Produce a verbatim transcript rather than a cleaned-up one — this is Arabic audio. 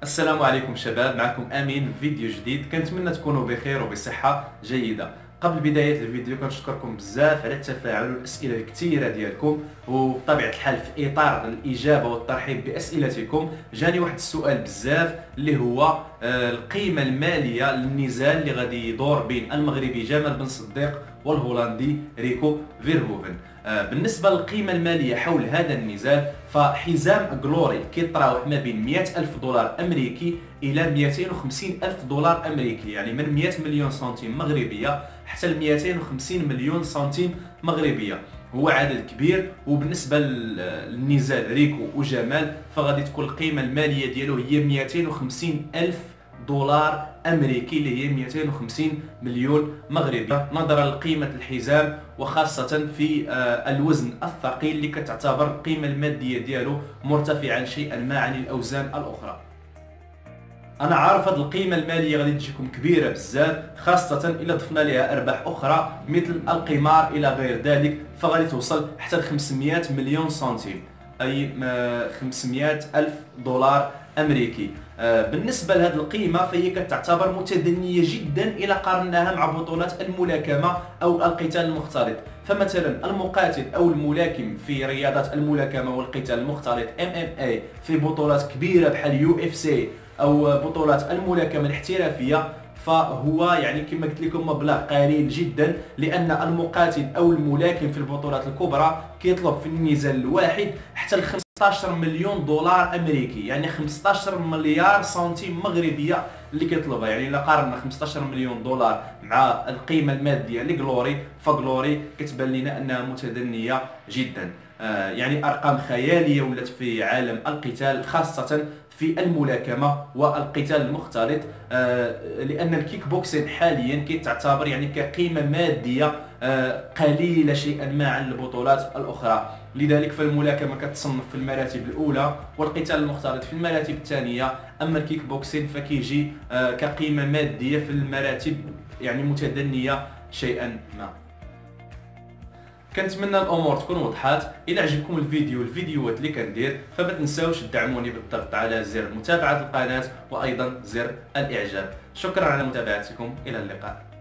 السلام عليكم شباب، معكم امين فيديو جديد. كنتمنى تكونوا بخير وبصحه جيده. قبل بدايه الفيديو كنشكركم بزاف على التفاعل والاسئله الكثيره ديالكم، وبطبيعه الحال في اطار الاجابه والترحيب باسئلتكم جاني واحد السؤال بزاف اللي هو آه، القيمه الماليه للنزال اللي غادي يدور بين المغربي جمال بن صديق والهولندي ريكو فيرهوفن. آه، بالنسبه للقيمه الماليه حول هذا النزال، فحزام جلوري كيتراوح ما بين مئة ألف دولار امريكي الى مئتين وخمسين ألف دولار امريكي، يعني من مئة مليون سنتيم مغربيه حتى ل مئتين وخمسين مليون سنتيم مغربيه. هو عدد كبير. وبالنسبه للنزال ريكو وجمال فغادي تكون القيمه الماليه ديالو هي مئتين وخمسين ألف دولار امريكي اللي هي مئتين وخمسين مليون مغربي، نظرا لقيمه الحزام وخاصه في الوزن الثقيل اللي كتعتبر القيمه الماديه ديالو مرتفعا شيئا ما عن الاوزان الاخرى. انا عارف هذه القيمه الماليه غادي تجيكم كبيره بزاف، خاصه الا ضفنا لها ارباح اخرى مثل القمار الى غير ذلك، فغادي توصل حتى ل خمسمئة مليون سنتيم، اي خمسمئة الف دولار امريكي. بالنسبه لهذه القيمه فهي كتعتبر متدنيه جدا الى قارناها مع بطولات الملاكمه او القتال المختلط. فمثلا المقاتل او الملاكم في رياضات الملاكمه والقتال المختلط ام ام اي في بطولات كبيره بحال يو اف سي او بطولات الملاكمه الاحترافيه، فهو يعني كما قلت لكم مبلغ قليل جدا، لان المقاتل او الملاكم في البطولات الكبرى كيطلب في النزال الواحد حتى ل خمسة عشر مليون دولار امريكي، يعني خمسة عشر مليار سنتيم مغربيه اللي كيطلبها. يعني الا قارنا خمسة عشر مليون دولار مع القيمه الماديه لجلوري، فجلوري كتبان لنا انها متدنيه جدا. آه يعني ارقام خياليه ولات في عالم القتال، خاصه في الملاكمه والقتال المختلط، آه لان الكيك بوكسين حاليا كتعتبر يعني كقيمه ماديه آه قليله شيئا ما عن البطولات الاخرى. لذلك فالملاكمه كتصنف في المراتب الاولى والقتال المختلط في المراتب الثانيه، اما الكيك بوكسين فكيجي آه كقيمه ماديه في المراتب يعني متدنيه شيئا ما. كنتمنى الامور تكون وضحات. الى عجبكم الفيديو الفيديوهات اللي كندير فما تنساوش تدعموني بالضغط على زر متابعه القناه وايضا زر الاعجاب. شكرا على متابعتكم، الى اللقاء.